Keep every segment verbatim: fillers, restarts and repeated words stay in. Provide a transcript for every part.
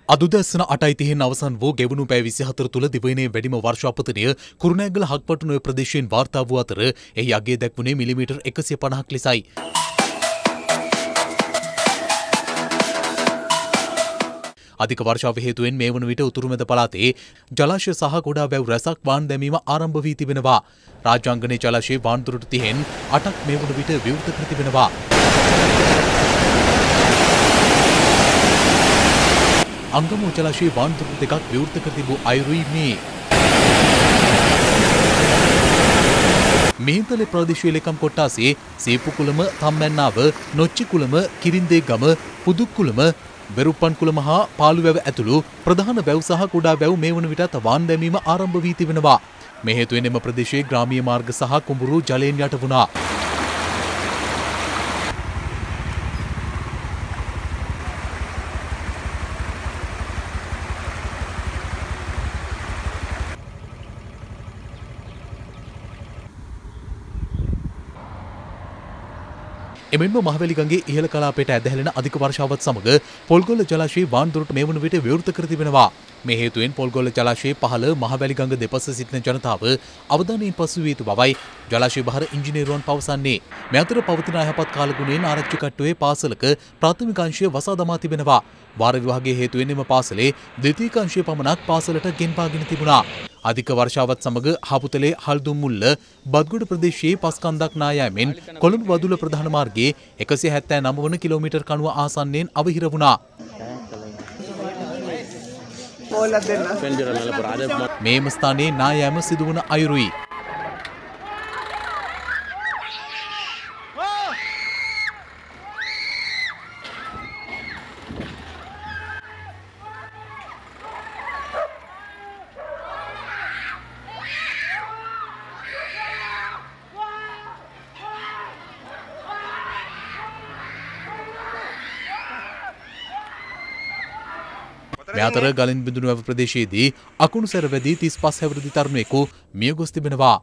අද උදැසන අටයි තිහෙන් අවසන් වූ ගෙවුණු පැය විසිහතර තුළ දිවයිනේ වැඩිම වර්ෂාපතනය කුරුණෑගල හක්පටුනුව ප්‍රදේශයෙන් වාර්තා වූ අතර එහි අගය දැක්වුණේ මිලිමීටර් එකසිය පනහක් ලෙසයි. අධික වර්ෂාව හේතුවෙන් මේ වන විට උතුරුමැද පළාතේ ජලාශය සහ ගොඩා වැව් රැසක් වාන් දැමීම ආරම්භ වී තිබෙනවා. රාජාංගනේ ජලාශයේ වාන් දුරට තිහෙන් අටක් මේ වන විට විවෘත කර තිබෙනවා. අංගමු ජලාශයේ වාන් දුරට දෙකක් විවෘත කර තිබූ අයුරුයි මේ. මිහින්තලේ ප්‍රදේශීය ලේකම් කොට්ටාසේ සීපුකුළම, තම්මැන්නාව, නොච්චිකුළම, කිරින්දේගම, පුදුක්කුළම, වෙරුප්පන්කුළම හා පාළුවැව ඇතුළු ප්‍රධාන වැව් සහ කුඩා වැව් මේ වන විටත් වාන් දැමීම ආරම්භ වී තිබෙනවා. මේ හේතුවෙන් එම ප්‍රදේශයේ ග්‍රාමීය මාර්ග සහ කුඹුරු ජලයෙන් යට වුණා. එමෙන්ම මහවැලි ගඟේ ඉහළ කලාපයට ඇදහැලෙන අධික වර්ෂාවත් සමග පොල්ගොල්ල ජලාශයේ වාන් දුරට මේ වන විට විවෘත කර තිබෙනවා. මේ හේතුවෙන් පොල්ගොල්ල ජලාශයේ පහළ මහවැලි ගඟ දෙපස සිටින ජනතාව අවධානයෙන් පසු විය යුතු බවයි ජලාශය බහර ඉංජිනේරුවන් පවසන්නේ. මේ අතර පවතින අයහපත් කාලගුණයෙන් ආරච්චි කට්ටුවේ පාසලක ප්‍රාථමික අංශය වසා දමා තිබෙනවා. වාර විභාගයේ හේතුවෙන් එම පාසලේ ද්විතීයික අංශය පමණක් පාසලට ගෙන්වාගෙන තිබුණා. අධික වර්ෂාවත් සමග හපුතලේ හල්දුම්මුල්ල බද්ගොඩ ප්‍රදේශයේ පස්කන්දක් නායෑමෙන් කොළඹ වදුල ප්‍රධාන මාර්ගයේ එකසිය හැත්තෑ නව වන කිලෝමීටර් කණුව ආසන්නයෙන් අවහිර වුණා. මේම ස්ථානයේ නායෑම සිදුවන අයුරුයි. මේ අතර ගලින් බිඳුණු වැව ප්‍රදේශයේදී අකුණු සැර වැදී තිස් පහ හැවිරිදි තරුණයෙකු මිය ගොස් තිබෙනවා.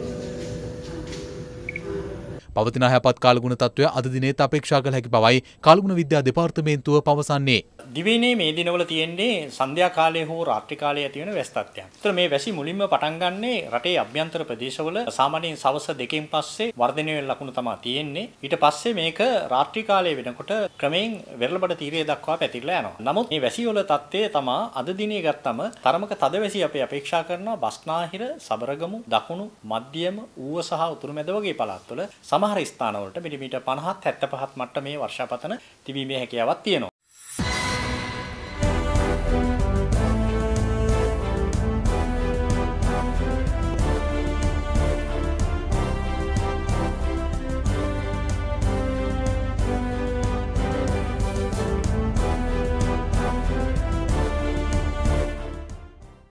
පවතින අයහපත් කාලගුණ තත්ත්වය අද දිනේත් අපේක්ෂා කළ හැකි බවයි කාලගුණ විද්‍යා දෙපාර්තමේන්තුව පවසන්නේ. දිවයිනේ මේ දිනවල තියෙන්නේ සන්ධ්‍යා කාලයේ හෝ රාත්‍රී කාලයේ ඇති වෙන වැස් තත්ත්වයක්. ඒතර මේ වැසි මුලින්ම පටන් ගන්නේ රටේ අභ්‍යන්තර ප්‍රදේශවල සාමාන්‍යයෙන් සවස් දෙකෙන් පස්සේ වර්ධනය වෙන ලකුණු තමයි තියෙන්නේ. ඊට පස්සේ මේක රාත්‍රී කාලයේ වෙනකොට ක්‍රමයෙන් වෙරළබඩ තීරය දක්වා පැතිරලා යනවා. නමුත් මේ වැසි වල තත්ත්වය තමයි අද දිනේ ගත්තම තරමක තද වැසි අපි අපේක්ෂා කරනවා බස්නාහිර, සබරගමු, දකුණු, මධ්‍යම, ඌව සහ උතුරු මැද වගේ පළාත්වල සමහර ස්ථානවලට මිලිමීටර් පනහත් හැත්තෑ පහත් මට්ටමේ වර්ෂාපතන තිබීමේ හැකියාවක් තියෙනවා.